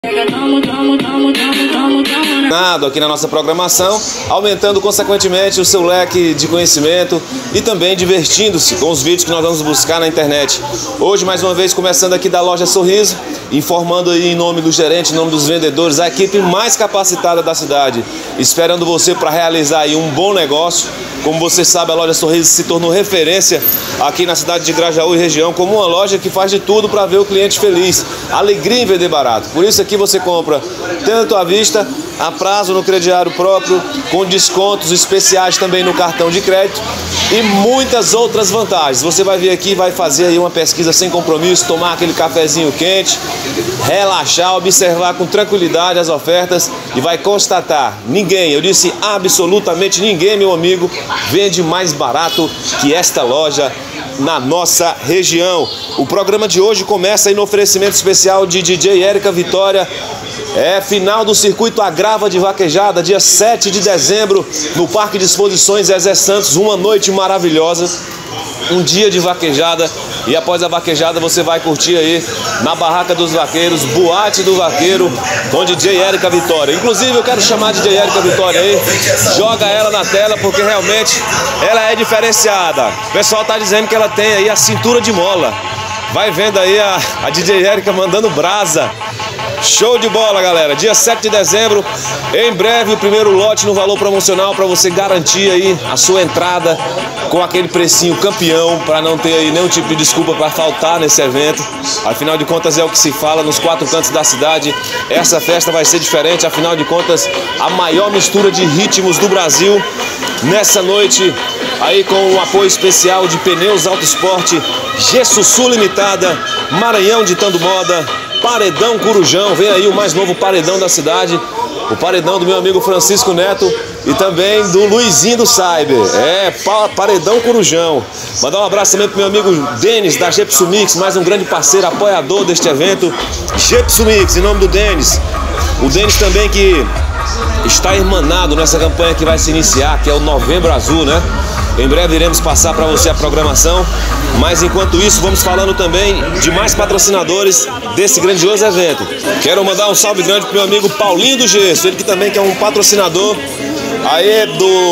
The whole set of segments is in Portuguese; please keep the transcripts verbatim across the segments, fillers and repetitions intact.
Aqui na nossa programação, aumentando consequentemente o seu leque de conhecimento e também divertindo-se com os vídeos que nós vamos buscar na internet. Hoje, mais uma vez, começando aqui da Loja Sorriso, informando aí em nome do gerente, em nome dos vendedores, a equipe mais capacitada da cidade, esperando você para realizar aí um bom negócio. Como você sabe, a Loja Sorriso se tornou referência aqui na cidade de Grajaú e região, como uma loja que faz de tudo para ver o cliente feliz. Alegria em vender barato. Por isso aqui você compra tanto à vista, a prazo no crediário próprio, com descontos especiais também no cartão de crédito e muitas outras vantagens. Você vai vir aqui, vai fazer aí uma pesquisa sem compromisso, tomar aquele cafezinho quente, relaxar, observar com tranquilidade as ofertas e vai constatar: ninguém, eu disse absolutamente ninguém, meu amigo, vende mais barato que esta loja na nossa região. O programa de hoje começa aí no oferecimento especial de D J Érica Vitória. É final do circuito Agrava de Vaquejada, dia sete de dezembro, no Parque de Exposições Zezé Santos. Uma noite maravilhosa, um dia de vaquejada, e após a vaquejada você vai curtir aí na Barraca dos Vaqueiros, Boate do Vaqueiro, com D J Érica Vitória. Inclusive eu quero chamar a D J Érica Vitória aí, joga ela na tela porque realmente ela é diferenciada. O pessoal tá dizendo que ela tem aí a cintura de mola. Vai vendo aí a, a D J Érica mandando brasa. Show de bola, galera. Dia sete de dezembro, em breve o primeiro lote no valor promocional para você garantir aí a sua entrada com aquele precinho campeão, para não ter aí nenhum tipo de desculpa para faltar nesse evento. Afinal de contas é o que se fala nos quatro cantos da cidade. Essa festa vai ser diferente, afinal de contas a maior mistura de ritmos do Brasil nessa noite, aí com o apoio especial de Pneus Auto Esporte, Gessussu Limitada, Maranhão Ditando Moda, Paredão Corujão. Vem aí o mais novo paredão da cidade, o paredão do meu amigo Francisco Neto e também do Luizinho do Cyber. É, Paredão Corujão. Mandar um abraço também pro meu amigo Denis da Gepsu Mix, mais um grande parceiro, apoiador deste evento, Gepsu Mix, em nome do Denis. O Denis também que está irmanado nessa campanha que vai se iniciar, que é o Novembro Azul, né? Em breve iremos passar para você a programação, mas enquanto isso vamos falando também de mais patrocinadores desse grandioso evento. Quero mandar um salve grande pro meu amigo Paulinho do Gesso, ele que também que é um patrocinador aí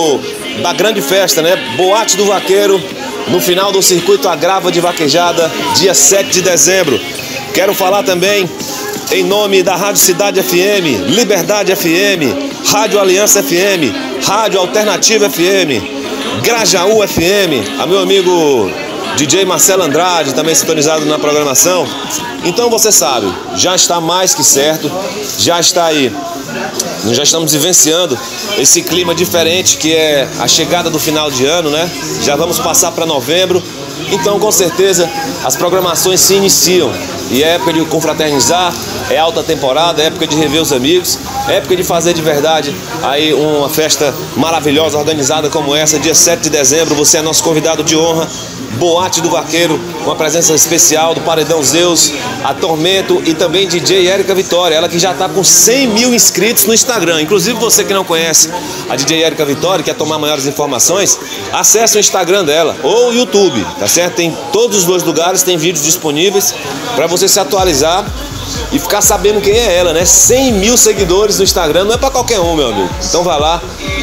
do, da grande festa, né? Boate do Vaqueiro, no final do circuito Agrava de Vaquejada, dia sete de dezembro. Quero falar também em nome da Rádio Cidade F M, Liberdade F M, Rádio Aliança F M, Rádio Alternativa F M, Grajaú F M, a meu amigo D J Marcelo Andrade, também sintonizado na programação. Então você sabe, já está mais que certo, já está aí, nós já estamos vivenciando esse clima diferente que é a chegada do final de ano, né? Já vamos passar para novembro, então com certeza as programações se iniciam. E é época de confraternizar, é alta temporada, é época de rever os amigos, é época de fazer de verdade aí uma festa maravilhosa organizada como essa, dia sete de dezembro. Você é nosso convidado de honra, Boate do Vaqueiro, com a presença especial do Paredão Zeus, a Tormento e também D J Érica Vitória, ela que já está com cem mil inscritos no Instagram. Inclusive você que não conhece a D J Érica Vitória, quer tomar maiores informações, acesse o Instagram dela ou o YouTube, tá certo? Tem todos os dois lugares, tem vídeos disponíveis para você se atualizar e ficar sabendo quem é ela, né? cem mil seguidores no Instagram não é para qualquer um, meu amigo. Então vá lá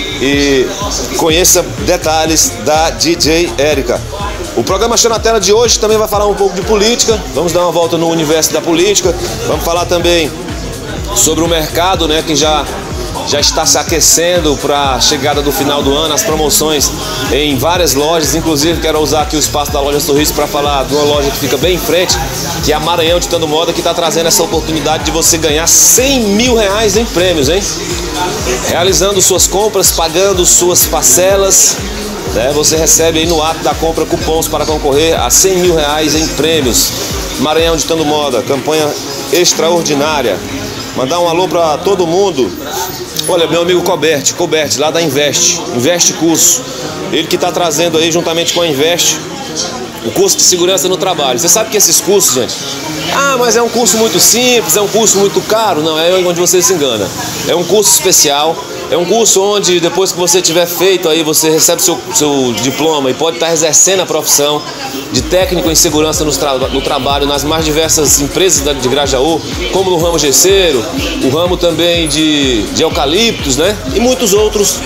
e conheça detalhes da D J Érica. O programa Show na Tela de hoje também vai falar um pouco de política. Vamos dar uma volta no universo da política. Vamos falar também sobre o mercado, né, que já, já está se aquecendo para a chegada do final do ano, as promoções em várias lojas. Inclusive quero usar aqui o espaço da Loja Sorriso para falar de uma loja que fica bem em frente, que é a Maranhão Ditando Moda, que está trazendo essa oportunidade de você ganhar cem mil reais em prêmios, hein? Realizando suas compras, pagando suas parcelas, né, você recebe aí no ato da compra cupons para concorrer a cem mil reais em prêmios. Maranhão Ditando Moda, campanha extraordinária. Mandar um alô para todo mundo. Olha, meu amigo Colbert, Colbert, lá da Invest, Invest Curso. Ele que está trazendo aí, juntamente com a Invest, o curso de segurança no trabalho. Você sabe que esses cursos, gente, ah, mas é um curso muito simples, é um curso muito caro. Não, é onde você se engana. É um curso especial É um curso onde depois que você tiver feito aí, você recebe seu, seu diploma e pode estar exercendo a profissão de técnico em segurança no, tra no trabalho nas mais diversas empresas de Grajaú, como no ramo gesseiro, o ramo também de, de eucaliptos, né? E muitos outros,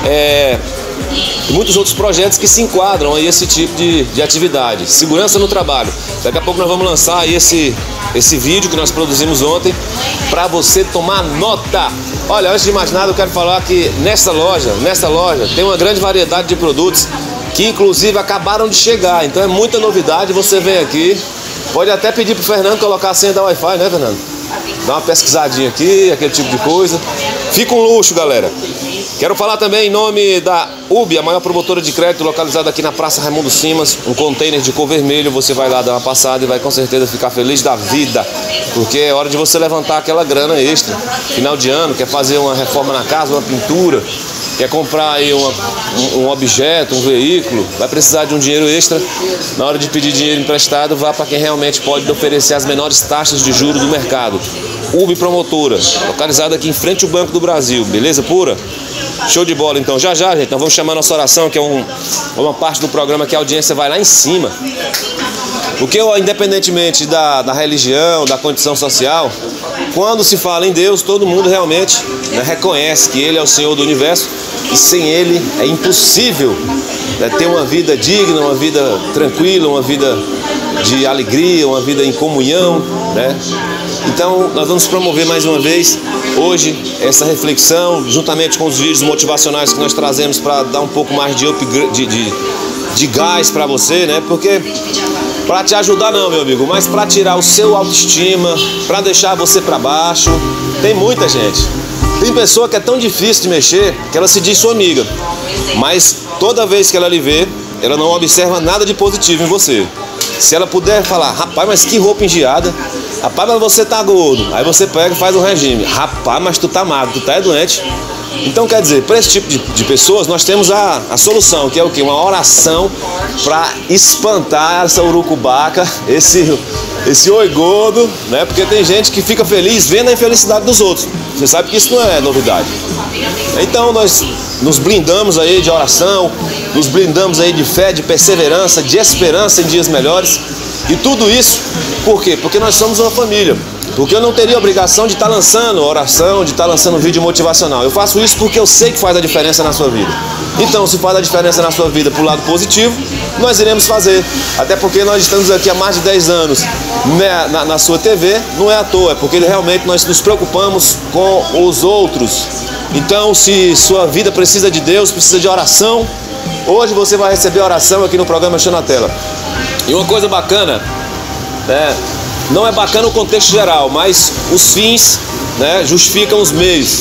é, muitos outros projetos que se enquadram a esse tipo de, de atividade. Segurança no trabalho. Daqui a pouco nós vamos lançar aí esse, esse vídeo que nós produzimos ontem para você tomar nota. Olha, antes de mais nada eu quero falar que nessa loja, nessa loja tem uma grande variedade de produtos que inclusive acabaram de chegar, então é muita novidade. Você vem aqui, pode até pedir pro Fernando colocar a senha da Wi-Fi, né, Fernando? Dá uma pesquisadinha aqui, aquele tipo de coisa. Fica um luxo, galera. Quero falar também em nome da U B, a maior promotora de crédito localizada aqui na Praça Raimundo Simas, um container de cor vermelho. Você vai lá dar uma passada e vai com certeza ficar feliz da vida, porque é hora de você levantar aquela grana extra. Final de ano, quer fazer uma reforma na casa, uma pintura, quer comprar aí uma, um, um objeto, um veículo, vai precisar de um dinheiro extra. Na hora de pedir dinheiro emprestado, vá para quem realmente pode oferecer as menores taxas de juros do mercado. U B Promotora, localizada aqui em frente ao Banco do Brasil, beleza pura? Show de bola, então. Já já, gente, nós vamos chamar a nossa oração, que é um, uma parte do programa que a audiência vai lá em cima. Porque, independentemente da, da religião, da condição social, quando se fala em Deus, todo mundo realmente, né, reconhece que Ele é o Senhor do Universo e sem Ele é impossível, né, ter uma vida digna, uma vida tranquila, uma vida de alegria, uma vida em comunhão, né? Então nós vamos promover mais uma vez hoje essa reflexão, juntamente com os vídeos motivacionais que nós trazemos para dar um pouco mais de, de, de, de gás para você, né? Porque para te ajudar não, meu amigo, mas para tirar o seu autoestima, para deixar você para baixo. Tem muita gente. Tem pessoa que é tão difícil de mexer que ela se diz sua amiga, mas toda vez que ela lhe vê, ela não observa nada de positivo em você. Se ela puder falar, rapaz, mas que roupa engiada, rapaz, mas você tá gordo, aí você pega e faz um regime, rapaz, mas tu tá magro, tu tá é doente. Então, quer dizer, para esse tipo de, de pessoas, nós temos a, a solução, que é o quê? Uma oração para espantar essa urucubaca, esse, esse oi gordo, né? Porque tem gente que fica feliz vendo a infelicidade dos outros. Você sabe que isso não é novidade. Então, nós nos blindamos aí de oração, nos blindamos aí de fé, de perseverança, de esperança em dias melhores. E tudo isso, por quê? Porque nós somos uma família. Porque eu não teria a obrigação de estar lançando oração, de estar lançando vídeo motivacional. Eu faço isso porque eu sei que faz a diferença na sua vida. Então, se faz a diferença na sua vida pro lado positivo, nós iremos fazer. Até porque nós estamos aqui há mais de dez anos na, na, na sua T V, não é à toa, é porque realmente nós nos preocupamos com os outros. Então, se sua vida precisa de Deus, precisa de oração, hoje você vai receber oração aqui no programa Show na Tela. E uma coisa bacana, né? Não é bacana o contexto geral, mas os fins, né, justificam os meios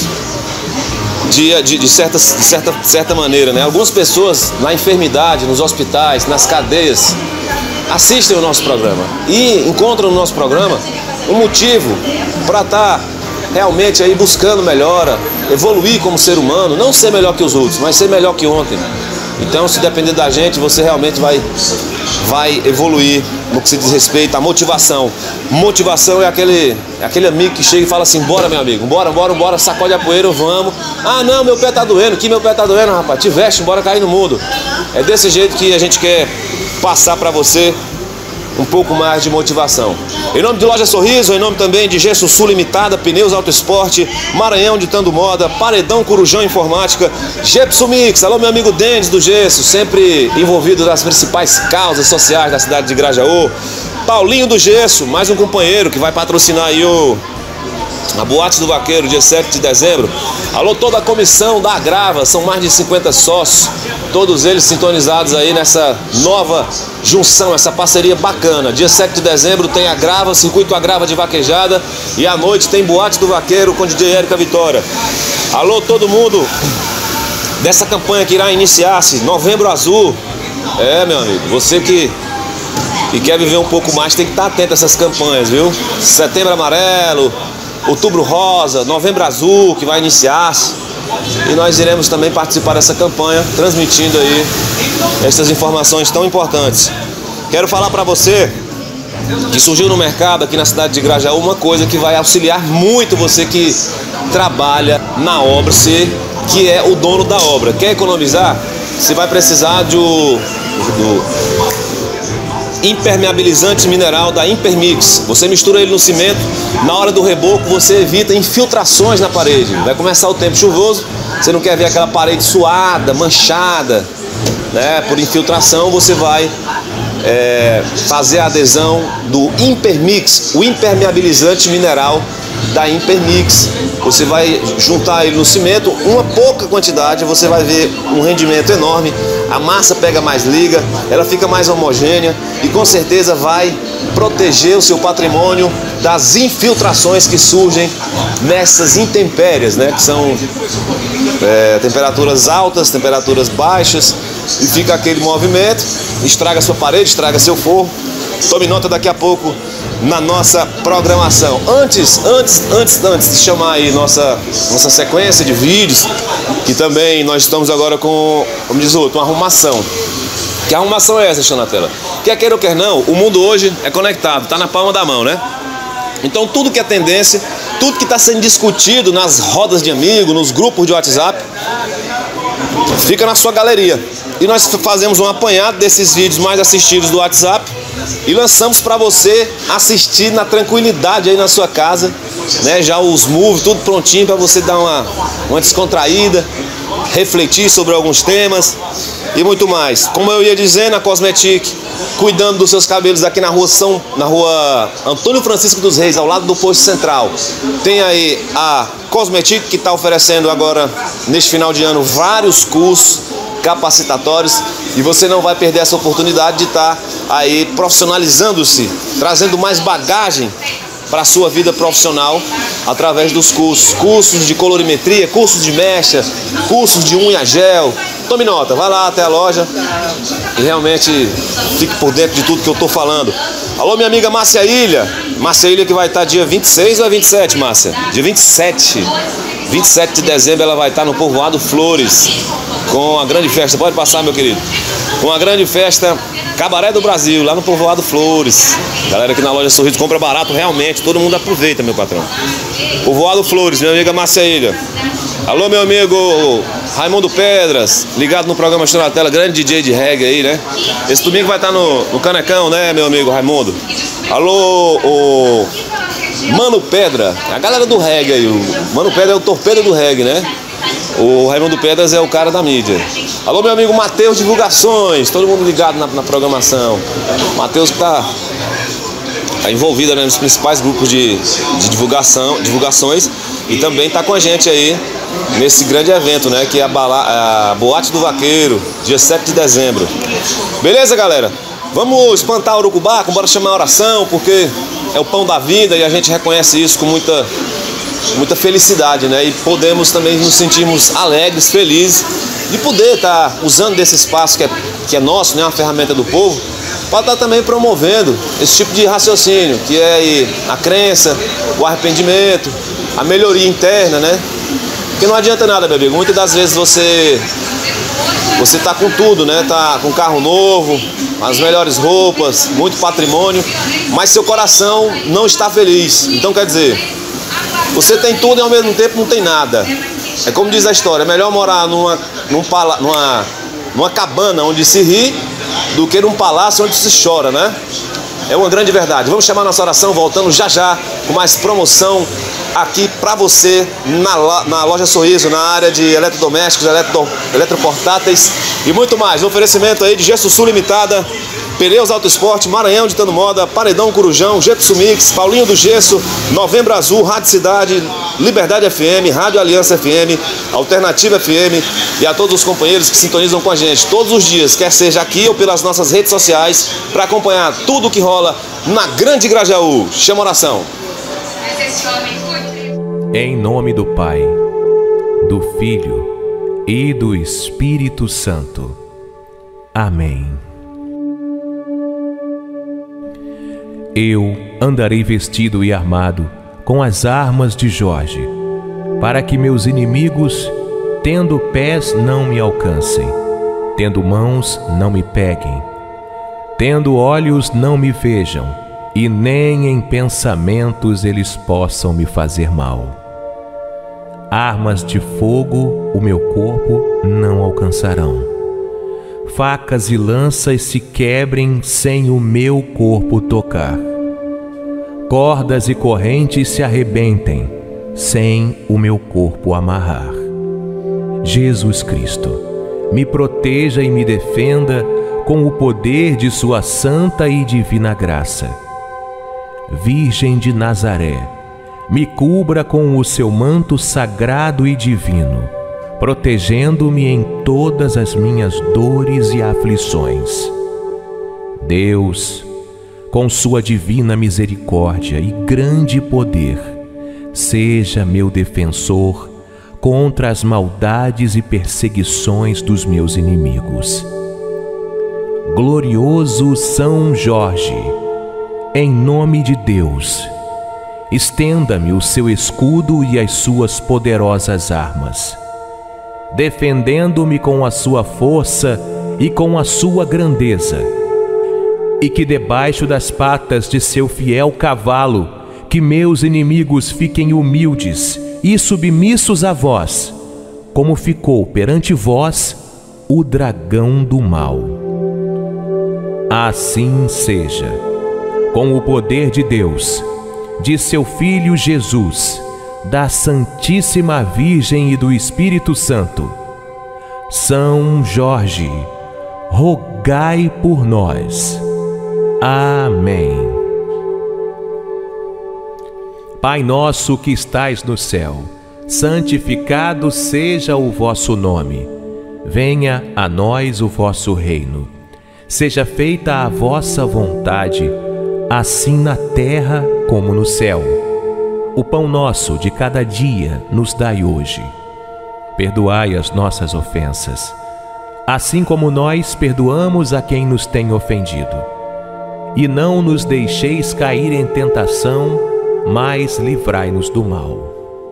de, de, de, certa, de certa, certa maneira, né? Algumas pessoas na enfermidade, nos hospitais, nas cadeias, assistem o nosso programa e encontram no nosso programa um motivo para estar realmente aí buscando melhora, evoluir como ser humano, não ser melhor que os outros, mas ser melhor que ontem. Então, se depender da gente, você realmente vai, vai evoluir no que se diz respeito à motivação. Motivação é aquele, é aquele amigo que chega e fala assim, bora meu amigo, bora, bora, bora, sacode a poeira, vamos. Ah não, meu pé tá doendo, que meu pé tá doendo, rapaz, te veste, bora cair no mundo. É desse jeito que a gente quer passar para você um pouco mais de motivação. Em nome de Loja Sorriso, em nome também de Gesso Sul Limitada, Pneus Auto Esporte, Maranhão Ditando Moda, Paredão Corujão Informática, Gepso Mix, alô meu amigo Denis do Gesso, sempre envolvido nas principais causas sociais da cidade de Grajaú. Paulinho do Gesso, mais um companheiro que vai patrocinar aí o a Boate do Vaqueiro, dia sete de dezembro. Alô, toda a comissão da Agrava, são mais de cinquenta sócios, todos eles sintonizados aí nessa nova junção, essa parceria bacana. Dia sete de dezembro tem Agrava, Circuito Agrava de Vaquejada, e à noite tem Boate do Vaqueiro com D J Érica Vitória. Alô, todo mundo dessa campanha que irá iniciar-se, Novembro Azul. É, meu amigo, você que que quer viver um pouco mais tem que estar atento a essas campanhas, viu? Setembro Amarelo, Outubro Rosa, Novembro Azul, que vai iniciar-se. E nós iremos também participar dessa campanha, transmitindo aí essas informações tão importantes. Quero falar para você que surgiu no mercado aqui na cidade de Grajaú uma coisa que vai auxiliar muito você que trabalha na obra. Você que é o dono da obra. Quer economizar? Você vai precisar de o, do impermeabilizante mineral da Impermix. Você mistura ele no cimento, na hora do reboco você evita infiltrações na parede. Vai começar o tempo chuvoso, você não quer ver aquela parede suada, manchada, né, por infiltração. Você vai é, fazer a adesão do Impermix, o impermeabilizante mineral da Impermix. Você vai juntar ele no cimento, uma pouca quantidade, você vai ver um rendimento enorme. A massa pega mais liga, ela fica mais homogênea e com certeza vai proteger o seu patrimônio das infiltrações que surgem nessas intempéries, né? Que são é, temperaturas altas, temperaturas baixas, e fica aquele movimento, estraga sua parede, estraga seu forro. Tome nota daqui a pouco na nossa programação. Antes, antes, antes, antes de chamar aí nossa, nossa sequência de vídeos, que também nós estamos agora com, como diz o outro, uma arrumação. Que arrumação é essa, Xanatela? Quer queira ou quer não, o mundo hoje é conectado, está na palma da mão, né? Então tudo que é tendência, tudo que está sendo discutido nas rodas de amigos, nos grupos de WhatsApp, fica na sua galeria. E nós fazemos um apanhado desses vídeos mais assistidos do WhatsApp e lançamos para você assistir na tranquilidade aí na sua casa, né? Já os movies, tudo prontinho para você dar uma, uma descontraída, refletir sobre alguns temas e muito mais. Como eu ia dizendo, a Cosmetic, cuidando dos seus cabelos aqui na rua São, na rua Antônio Francisco dos Reis, ao lado do posto central. Tem aí a Cosmetic, que está oferecendo agora, neste final de ano, vários cursos capacitatórios, e você não vai perder essa oportunidade de estar aí profissionalizando-se, trazendo mais bagagem para a sua vida profissional através dos cursos, cursos de colorimetria, cursos de mecha, cursos de unha gel. Tome nota, vai lá até a loja e realmente fique por dentro de tudo que eu estou falando. Alô, minha amiga Márcia Ilha, Márcia Ilha que vai estar dia vinte e seis ou é vinte e sete, Márcia? Dia vinte e sete, vinte e sete de dezembro ela vai estar no Povoado Flores, com a grande festa, pode passar, meu querido, com a grande festa Cabaré do Brasil, lá no Povoado Flores. Galera aqui na loja Sorriso compra barato, realmente, todo mundo aproveita, meu patrão. Povoado Flores, minha amiga Márcia Ilha. Alô, meu amigo Raimundo Pedras, ligado no programa Xanatela, grande D J de reggae aí, né? Esse domingo vai estar no, no Canecão, né, meu amigo Raimundo? Alô, o Mano Pedra, a galera do reggae aí, o Mano Pedra é o torpedo do reggae, né? O Raimundo Pedras é o cara da mídia. Alô, meu amigo Matheus Divulgações, todo mundo ligado na, na programação. Matheus que tá, tá envolvido, né, nos principais grupos de, de divulgação, divulgações, e também tá com a gente aí nesse grande evento, né, que é a, Bala, a Boate do Vaqueiro, dia sete de dezembro. Beleza, galera? Vamos espantar o urucubá, bora chamar a oração, porque é o pão da vida e a gente reconhece isso com muita, muita felicidade, né? E podemos também nos sentirmos alegres, felizes de poder estar usando desse espaço que é, que é nosso, né, uma ferramenta do povo, para estar também promovendo esse tipo de raciocínio, que é a crença, o arrependimento, a melhoria interna, né? Porque não adianta nada, meu amigo, muitas das vezes você você tá com tudo, né? Tá com carro novo, as melhores roupas, muito patrimônio, mas seu coração não está feliz. Então, quer dizer, você tem tudo e ao mesmo tempo não tem nada. É como diz a história, é melhor morar numa, num pala, numa, numa cabana onde se ri do que num palácio onde se chora, né? É uma grande verdade. Vamos chamar nossa oração, voltando já já com mais promoção aqui para você na, na loja Sorriso, na área de eletrodomésticos, eletro, eletroportáteis e muito mais. Um oferecimento aí de Gesso Sul Limitada, Pneus Auto Esporte, Maranhão Ditando Moda, Paredão Corujão, Getsu Mix, Paulinho do Gesso, Novembro Azul, Rádio Cidade, Liberdade F M, Rádio Aliança F M, Alternativa F M e a todos os companheiros que sintonizam com a gente todos os dias, quer seja aqui ou pelas nossas redes sociais, para acompanhar tudo o que rola na Grande Grajaú. Chama oração. Em nome do Pai, do Filho e do Espírito Santo. Amém. Eu andarei vestido e armado com as armas de Jorge, para que meus inimigos, tendo pés, não me alcancem, tendo mãos, não me peguem, tendo olhos, não me vejam, e nem em pensamentos eles possam me fazer mal. Armas de fogo o meu corpo não alcançarão. Facas e lanças se quebrem sem o meu corpo tocar. Cordas e correntes se arrebentem sem o meu corpo amarrar. Jesus Cristo, me proteja e me defenda com o poder de sua santa e divina graça. Virgem de Nazaré, me cubra com o seu manto sagrado e divino, protegendo-me em todas as minhas dores e aflições. Deus, com sua divina misericórdia e grande poder, seja meu defensor contra as maldades e perseguições dos meus inimigos. Glorioso São Jorge, em nome de Deus, estenda-me o seu escudo e as suas poderosas armas, defendendo-me com a sua força e com a sua grandeza, e que debaixo das patas de seu fiel cavalo, que meus inimigos fiquem humildes e submissos a vós, como ficou perante vós o dragão do mal. Assim seja, com o poder de Deus, de seu Filho Jesus, da Santíssima Virgem e do Espírito Santo. São Jorge, rogai por nós. Amém. Pai nosso que estais no céu, santificado seja o vosso nome. Venha a nós o vosso reino. Seja feita a vossa vontade, assim na terra como no céu. O pão nosso de cada dia nos dai hoje. Perdoai as nossas ofensas, assim como nós perdoamos a quem nos tem ofendido. E não nos deixeis cair em tentação, mas livrai-nos do mal.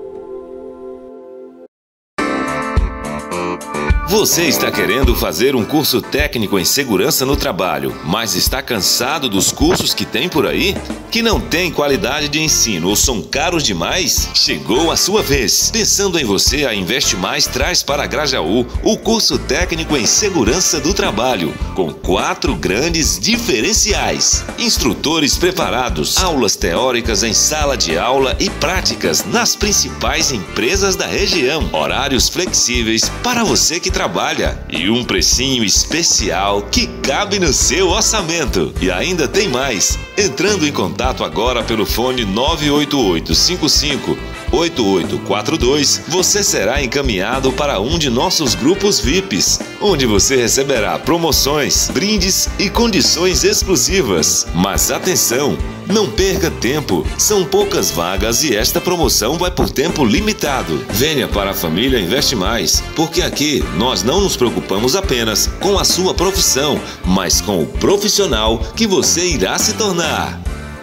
Você está querendo fazer um curso técnico em segurança no trabalho, mas está cansado dos cursos que tem por aí? Que não tem qualidade de ensino ou são caros demais? Chegou a sua vez! Pensando em você, a Investe Mais traz para Grajaú o curso técnico em segurança do trabalho, com quatro grandes diferenciais. Instrutores preparados, aulas teóricas em sala de aula e práticas nas principais empresas da região, horários flexíveis para você que trabalha e um precinho especial que cabe no seu orçamento. E ainda tem mais! Entrando em contato agora pelo fone nove oito oito cinco cinco oito oito quatro dois, você será encaminhado para um de nossos grupos V I Ps, onde você receberá promoções, brindes e condições exclusivas. Mas atenção! Não perca tempo, são poucas vagas e esta promoção vai por tempo limitado. Venha para a família Investe Mais, porque aqui nós não nos preocupamos apenas com a sua profissão, mas com o profissional que você irá se tornar.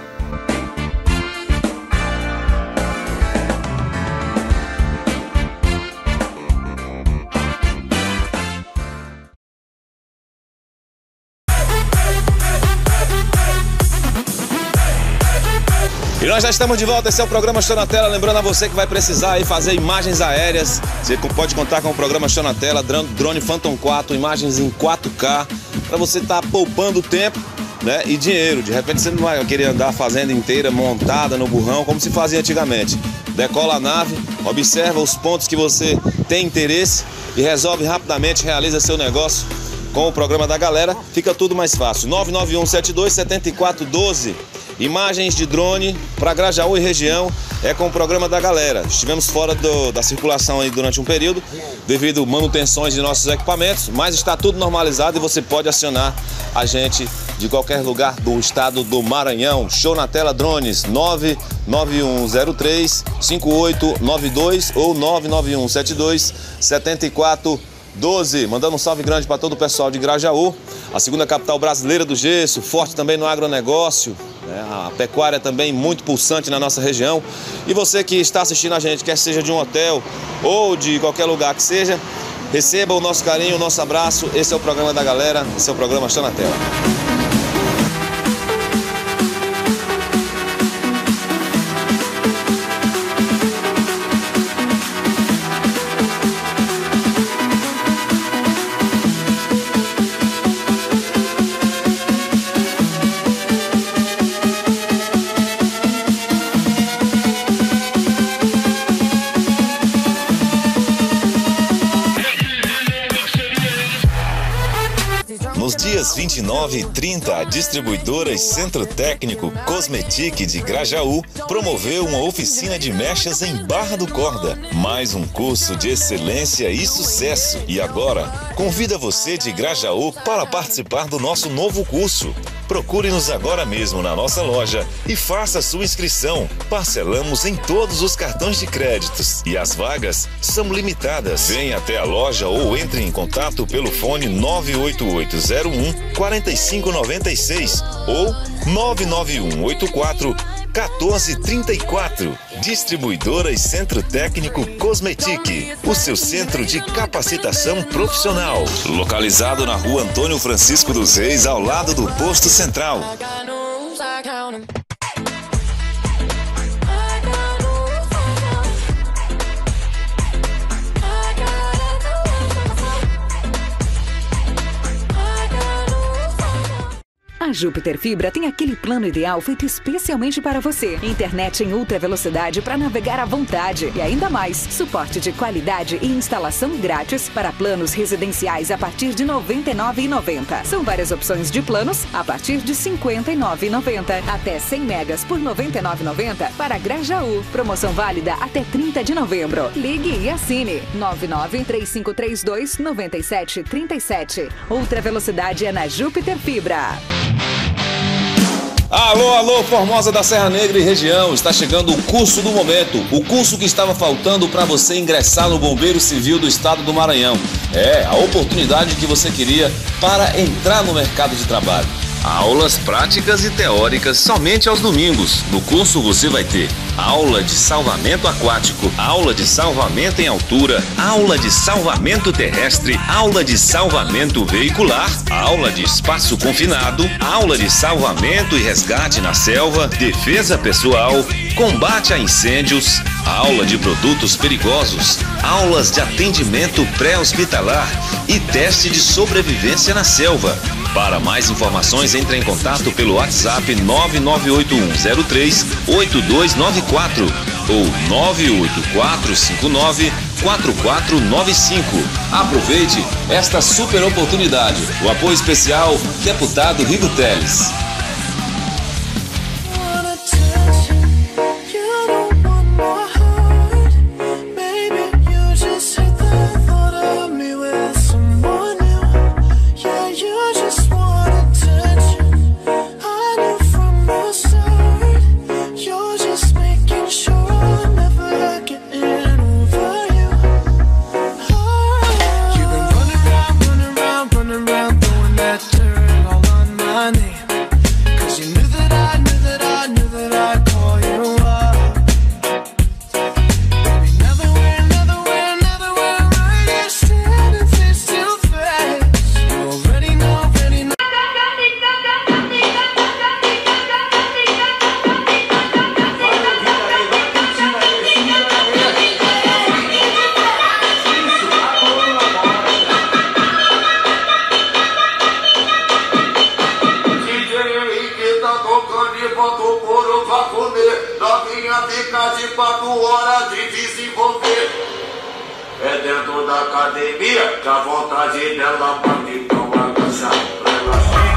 E nós já estamos de volta, esse é o programa Show na Tela. Lembrando a você que vai precisar aí fazer imagens aéreas, você pode contar com o programa Show na Tela, drone Phantom quatro, imagens em quatro K, para você estar tá poupando tempo, né, e dinheiro. De repente você não vai querer andar a fazenda inteira montada no burrão, como se fazia antigamente. Decola a nave, observa os pontos que você tem interesse e resolve rapidamente, realiza seu negócio com o programa da galera. Fica tudo mais fácil. nove nove um sete dois sete quatro um dois. Imagens de drone para Grajaú e região é com o programa da galera. Estivemos fora do, da circulação aí durante um período, devido a manutenções de nossos equipamentos, mas está tudo normalizado e você pode acionar a gente de qualquer lugar do estado do Maranhão. Show na Tela Drones, nove nove um zero três cinco oito nove dois ou nove nove um sete dois sete quatro doze. Mandando um salve grande para todo o pessoal de Grajaú, a segunda capital brasileira do gesso, forte também no agronegócio, né? A pecuária também muito pulsante na nossa região. E você que está assistindo a gente, quer seja de um hotel ou de qualquer lugar que seja, receba o nosso carinho, o nosso abraço. Esse é o programa da galera, esse é o programa Show na Tela. nos dias vinte e nove e trinta, a distribuidora e Centro Técnico Cosmetic de Grajaú promoveu uma oficina de mechas em Barra do Corda. Mais um curso de excelência e sucesso. E agora, convida você de Grajaú para participar do nosso novo curso. Procure-nos agora mesmo na nossa loja e faça sua inscrição. Parcelamos em todos os cartões de créditos e as vagas são limitadas. Venha até a loja ou entre em contato pelo fone nove oito oito zero um quatro cinco nove seis ou nove nove um oito quatro um quatro três quatro. Distribuidora e Centro Técnico Cosmetic, o seu centro de capacitação profissional. Localizado na rua Antônio Francisco dos Reis, ao lado do Posto Central. A Júpiter Fibra tem aquele plano ideal feito especialmente para você. Internet em ultra velocidade para navegar à vontade. E ainda mais, suporte de qualidade e instalação grátis para planos residenciais a partir de noventa e nove reais e noventa centavos. São várias opções de planos a partir de cinquenta e nove reais e noventa centavos. Até cem megas por noventa e nove reais e noventa centavos para Grajaú. Promoção válida até trinta de novembro. Ligue e assine nove nove três cinco três dois nove sete três sete. Ultra velocidade é na Júpiter Fibra. Alô, alô, Formosa da Serra Negra e região, está chegando o curso do momento, o curso que estava faltando para você ingressar no Bombeiro Civil do Estado do Maranhão. É, a oportunidade que você queria para entrar no mercado de trabalho. Aulas práticas e teóricas somente aos domingos. No curso você vai ter aula de salvamento aquático, aula de salvamento em altura, aula de salvamento terrestre, aula de salvamento veicular, aula de espaço confinado, aula de salvamento e resgate na selva, defesa pessoal, combate a incêndios, aula de produtos perigosos, aulas de atendimento pré-hospitalar e teste de sobrevivência na selva. Para mais informações, entre em contato pelo WhatsApp nove nove oito um zero três oito dois nove quatro ou nove oito quatro cinco nove quatro quatro nove cinco. Aproveite esta super oportunidade. O apoio especial, deputado Rigo Teles. É dentro da academia que a vontade dela bate, então agacha pra relaxar.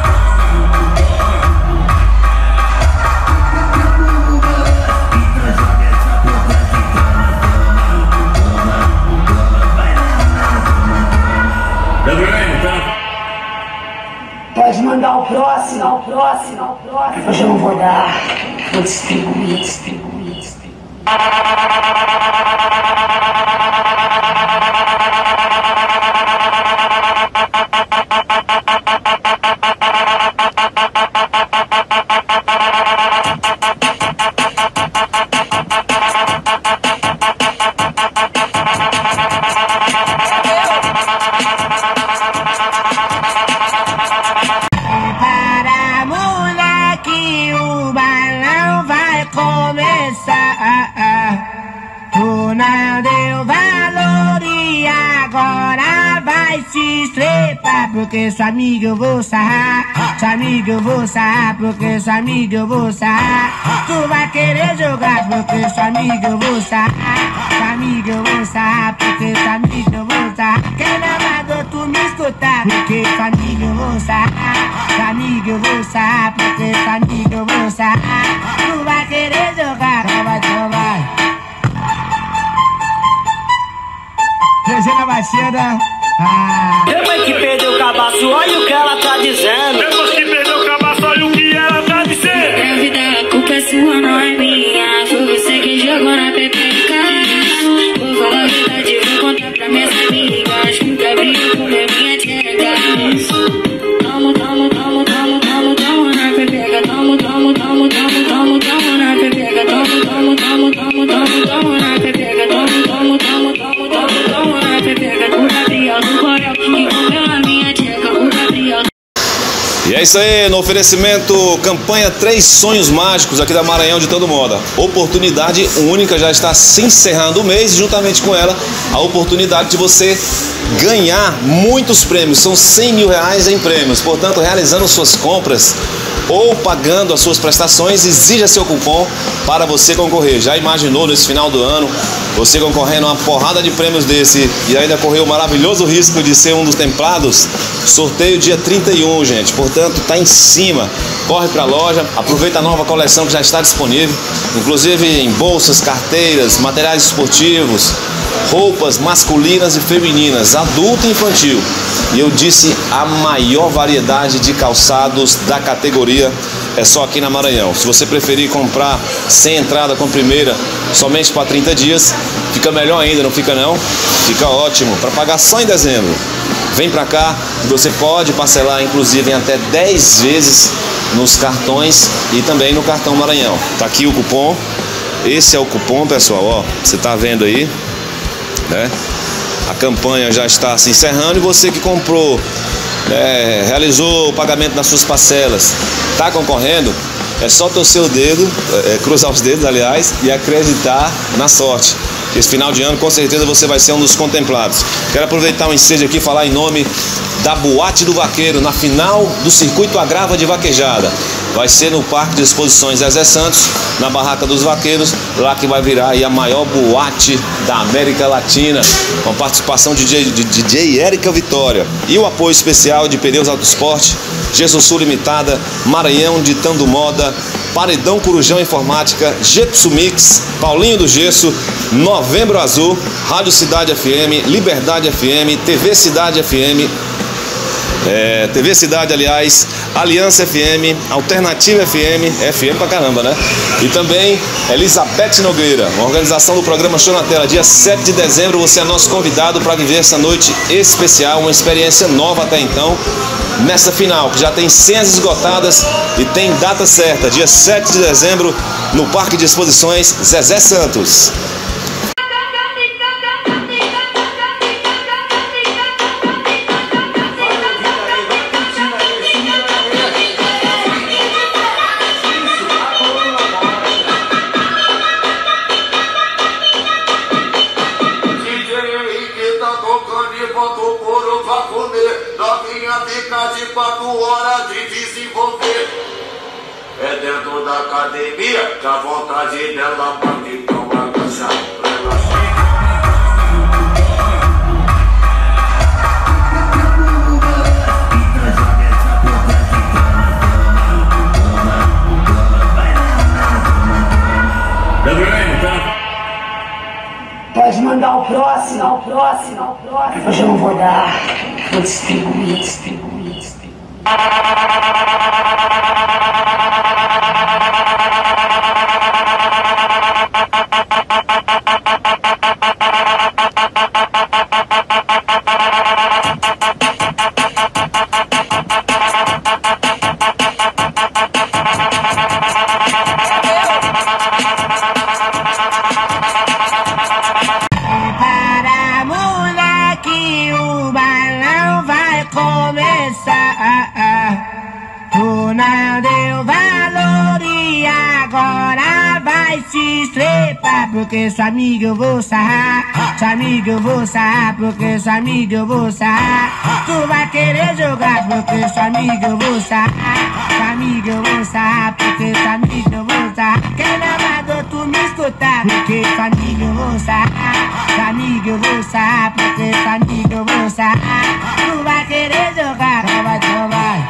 Pode mandar o próximo, o próximo, o próximo. Hoje eu não vou dar, vou distribuir, distribuir, distribuir. Porque sua amiga eu vou sarrar, sua amiga eu vou sarrar, porque sua amiga eu vou sarrar. Tu vai querer jogar, porque sua amiga eu vou sarrar, sua amiga eu vou sarrar, porque sua amiga eu vou sarrar. Quem não amador tu me escutar, porque sua amiga eu vou vou sarrar, sua amiga eu vou sarrar, porque sua amiga eu vou sarrar. Tu vai querer jogar, então vai, então vai. Regina Baixeda. Ah. Depois que perdeu o cabaço, olha o que ela tá dizendo. Depois que perdeu o cabaço, olha o que ela tá dizendo. Grávida, a culpa é sua, não é minha. Foi você que jogou na pepeca. Vou falar a verdade, vou contar pra minhas amigas. Nunca brigo com minha tcheca. Tomo, tomo, tomo, tomo, tomo, tomo na pepeca. Tomo, tomo, tomo, tomo, tomo, tomo na pepeca. Tomo, tomo, tomo, tomo, tomo, tomo na pepeca. Tomo, tomo, tomo, tomo, tomo, tomo na pepeca. O Gabriel do Borel que comeu a minha tcheca. O Gabriel. E é isso aí, no oferecimento campanha Três Sonhos Mágicos aqui da Maranhão de Todo Moda. Oportunidade única, já está se encerrando o mês e juntamente com ela a oportunidade de você ganhar muitos prêmios. São cem mil reais em prêmios, portanto realizando suas compras ou pagando as suas prestações, exija seu cupom para você concorrer. Já imaginou nesse final do ano você concorrendo a uma porrada de prêmios desse e ainda correu o maravilhoso risco de ser um dos templados? Sorteio dia trinta e um, gente, portanto tá em cima. Corre para a loja, aproveita a nova coleção que já está disponível, inclusive em bolsas, carteiras, materiais esportivos, roupas masculinas e femininas, adulto e infantil. E eu disse a maior variedade de calçados da categoria é só aqui na Maranhão. Se você preferir comprar sem entrada com primeira, somente para trinta dias, fica melhor ainda, não fica não? Fica ótimo, para pagar só em dezembro. Vem para cá, você pode parcelar inclusive em até dez vezes nos cartões e também no cartão Maranhão. Tá aqui o cupom, esse é o cupom, pessoal, ó, você tá vendo aí, né? A campanha já está se encerrando e você que comprou, é, realizou o pagamento nas suas parcelas, está concorrendo, é só torcer o dedo, é, cruzar os dedos, aliás, e acreditar na sorte. Esse final de ano, com certeza, você vai ser um dos contemplados. Quero aproveitar o ensejo aqui e falar em nome da Boate do Vaqueiro, na final do Circuito Agrava de Vaquejada. Vai ser no Parque de Exposições Zezé Santos, na Barraca dos Vaqueiros, lá que vai virar aí a maior boate da América Latina, com participação de D J, de D J Érica Vitória. E o apoio especial de Pneus Autosport, Gesso Sul Limitada, Maranhão Ditando Moda, Paredão Corujão Informática, Getsu Mix, Paulinho do Gesso, Novembro Azul, Rádio Cidade F M, Liberdade F M, T V Cidade F M, É, T V Cidade, aliás, Aliança F M, Alternativa F M, F M pra caramba, né? E também Elizabeth Nogueira, uma organização do programa Show na Tela. Dia sete de dezembro você é nosso convidado para viver essa noite especial, uma experiência nova até então, nessa final, que já tem senhas esgotadas e tem data certa, dia sete de dezembro, no Parque de Exposições Zezé Santos. É dentro da academia que a vontade dela bate, então agachar pra relaxar. Pode mandar o próximo, o próximo, o próximo. Hoje eu não vou dar, vou distribuir, distribuir, distribuir. Para moleque, o balão vai começar. Tu não deu valor e agora vai se estrepar. Porque sua amiga eu vou sarrar, sua amiga eu vou sarrar, porque sua amiga eu vou sarrar. Tu vai querer jogar, porque sua amiga eu vou sarrar, sua amiga eu vou sarrar, porque sua amiga eu vou sarrar. Quem não mandou tu me escutar, porque sua amiga eu vou sarrar. amigo eu vou sarrar, porque sua amiga eu vou sarrar. Tu vai querer jogar, então vai, então vai.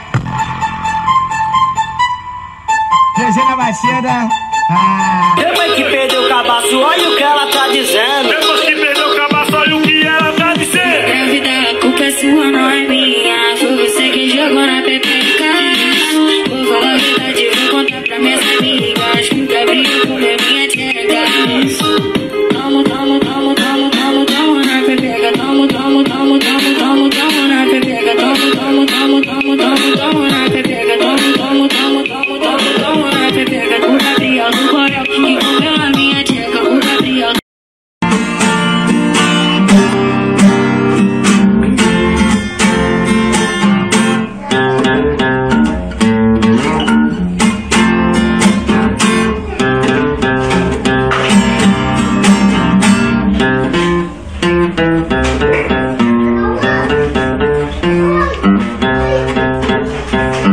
G G na batida. Ah. Depois que perdeu o cabaço, olha o que ela tá dizendo. Depois que perdeu o cabaço, olha o que ela tá dizendo. Grávida, a culpa é sua, não é minha. Foi você que jogou na pepeca. Vou falar a verdade, vou contar pra minhas amigas. Que o Gabriel comeu minha tcheca. Tomo, tomo, tomo, tomo, tomo, tomo na pepeca. Tomo, tomo, tomo, tomo, tomo, tomo na pepeca. Tomo, tomo, tomo, tomo, tomo, tomo na pepeca. Tomo, tomo, tomo, tomo, tomo, tomo na pepeca. O Gabriel do Corel que comeu a minha tcheca. O Gabriel.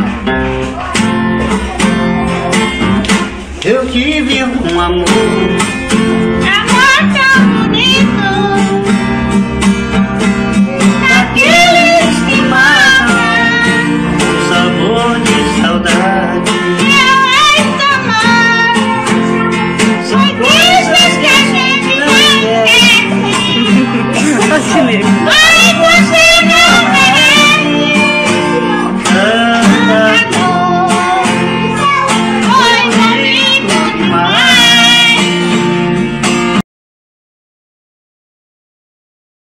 Eu tive um amor